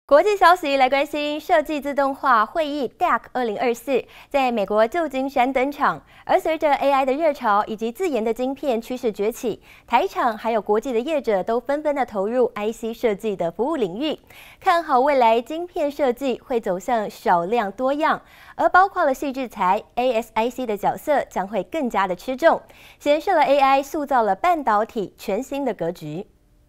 国际消息来关心，设计自动化会议 DAC 2024在美国旧金山登场。而随着 AI 的热潮以及自研的晶片趋势崛起，台厂还有国际的业者都纷纷的投入 IC 设计的服务领域，看好未来晶片设计会走向少量多样，而包括了矽智财 ASIC 的角色将会更加的吃重，显示了 AI 塑造了半导体全新的格局。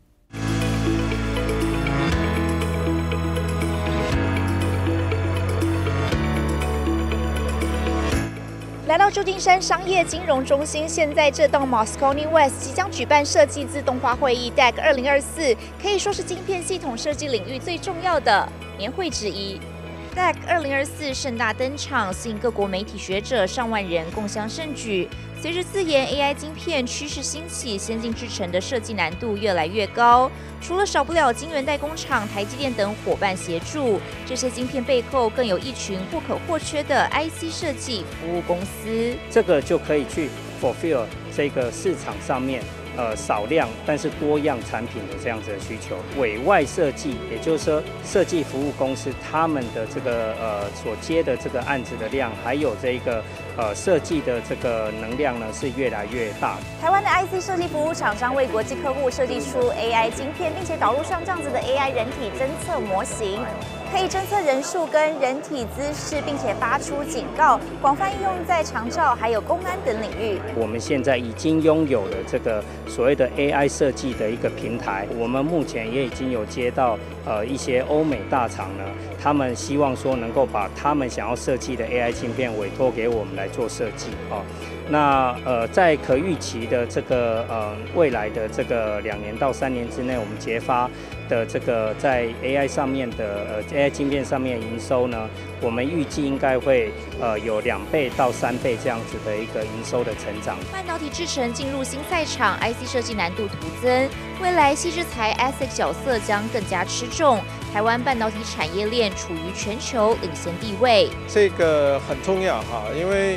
来到旧金山商业金融中心，现在这栋 Moscone West 即将举办设计自动化会议 DAC 2024，可以说是晶片系统设计领域最重要的年会之一。DAC 2024盛大登场，吸引各国媒体学者上万人共襄盛举。随着自研 AI 晶片趋势兴起，先进制程的设计难度越来越高。除了少不了晶圆代工厂、台积电等伙伴协助，这些晶片背后更有一群不可或缺的 IC 设计服务公司。 这个就可以去 fulfill 这个市场上面。 少量但是多样产品的这样子的需求，委外设计，也就是说设计服务公司他们的这个所接的这个案子的量，还有这个设计的这个能量呢是越来越大。 台湾的 IC 设计服务厂商为国际客户设计出 AI 晶片，并且导入像这样子的 AI 人体侦测模型。 可以侦测人数跟人体姿势，并且发出警告，广泛应用在长照还有公安等领域。 我们现在已经拥有了这个所谓的 AI 设计的一个平台，我们目前也已经有接到一些欧美大厂呢，他们希望说能够把他们想要设计的 AI 晶片委托给我们来做设计哦。 那在可预期的这个未来的这个2年到3年之内，我们研发的这个在 AI 上面的AI 晶片上面营收呢，我们预计应该会有2倍到3倍这样子的一个营收的成长。 半导体制程进入新赛场 ，IC 设计难度突增，未来矽智财 ASIC 角色将更加吃重。台湾半导体产业链处于全球领先地位， 这个很重要哈，因为。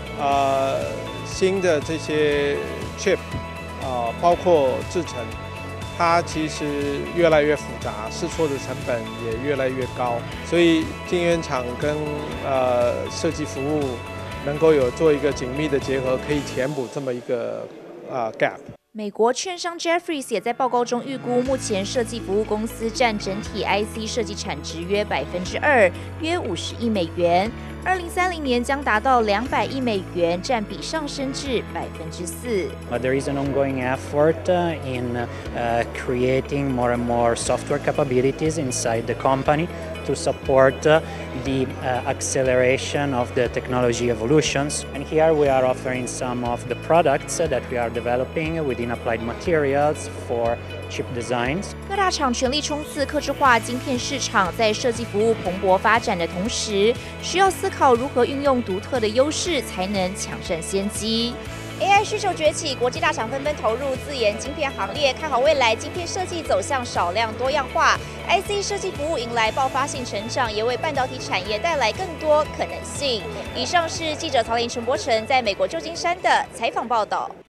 新的这些 chip 包括制程，它其实越来越复杂，试错的成本也越来越高，所以晶圆厂跟设计服务能够有做一个紧密的结合，可以填补这么一个gap。 美国券商 Jefferies 也在报告中预估，目前设计服务公司占整体 IC 设计产值约2%，约50亿美元。2030年将达到200亿美元，占比上升至4%。 There is an ongoing effort in creating more and more software capabilities inside the company to support the acceleration of the technology evolutions. And here we are offering some of the products that we are developing within applied materials for chip designs. 各大厂全力冲刺客制化晶片市场，在设计服务蓬勃发展的同时，需要思考如何运用独特的优势，才能抢占先机。 AI 需求崛起，国际大厂纷纷投入自研晶片行列，看好未来晶片设计走向少量多样化 ，IC 设计服务迎来爆发性成长，也为半导体产业带来更多可能性。以上是记者曹玲、陈柏成在美国旧金山的采访报道。